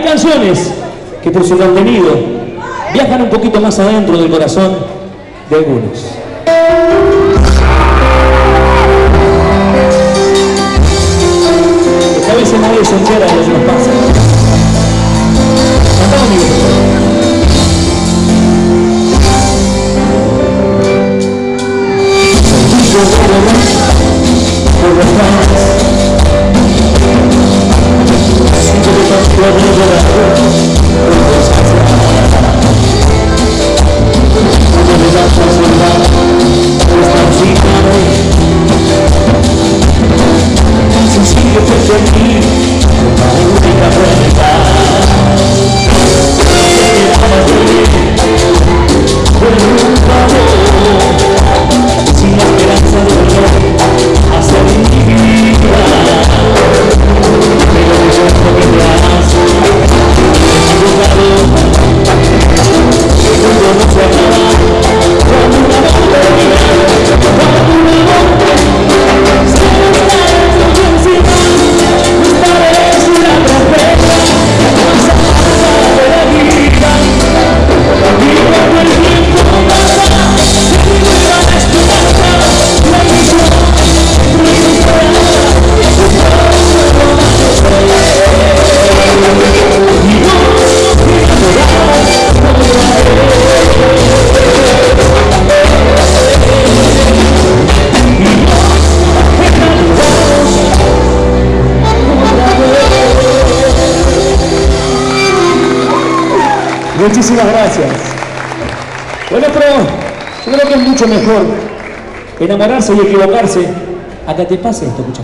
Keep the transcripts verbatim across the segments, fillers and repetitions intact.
Hay canciones que por su contenido viajan un poquito más adentro del corazón de algunos. Esta vez nadie se entera de lo que nos pasa. Cantá conmigo, por favor. Muchísimas gracias. Bueno, pero yo creo que es mucho mejor enamorarse y equivocarse a que te pase esto, escucha.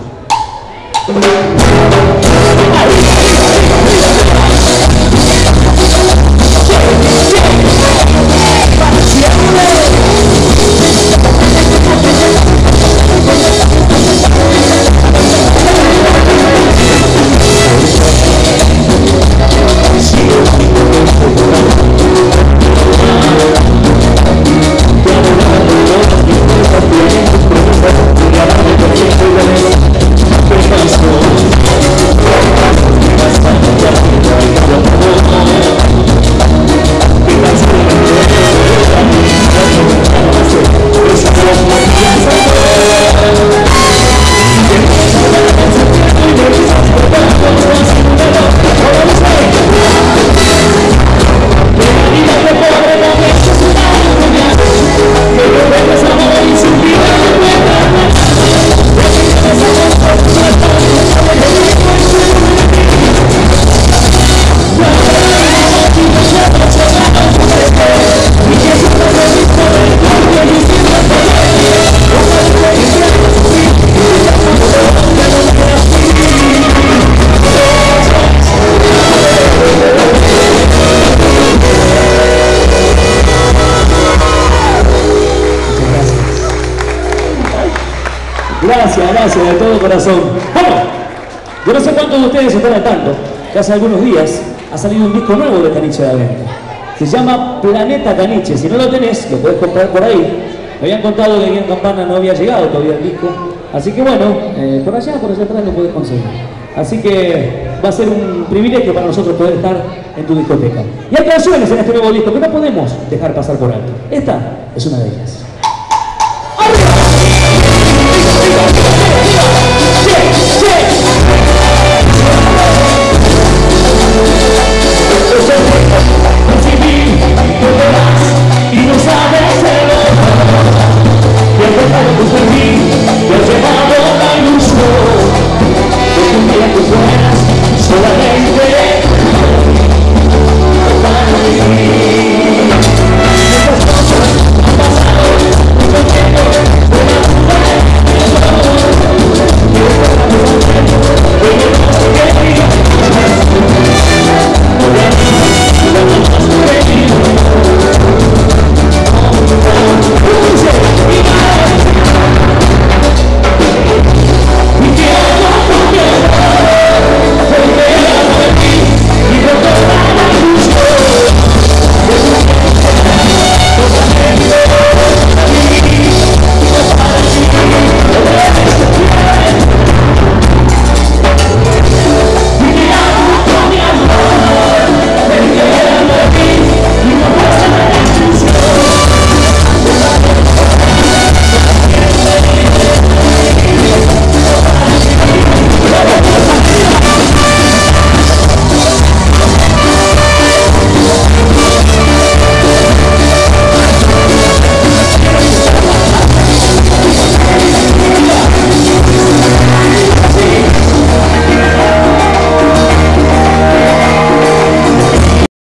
Gracias, gracias, de todo corazón. Bueno, yo no sé cuántos de ustedes están al tanto, que hace algunos días ha salido un disco nuevo de Caniche de Venta. Se llama Planeta Caniche. Si no lo tenés, lo podés comprar por ahí. Me habían contado que aquí en Campana no había llegado todavía el disco. Así que bueno, eh, por allá, por allá atrás lo podés conseguir. Así que va a ser un privilegio para nosotros poder estar en tu discoteca. Y hay canciones en este nuevo disco que no podemos dejar pasar por alto. Esta es una de ellas. ¡Arriba!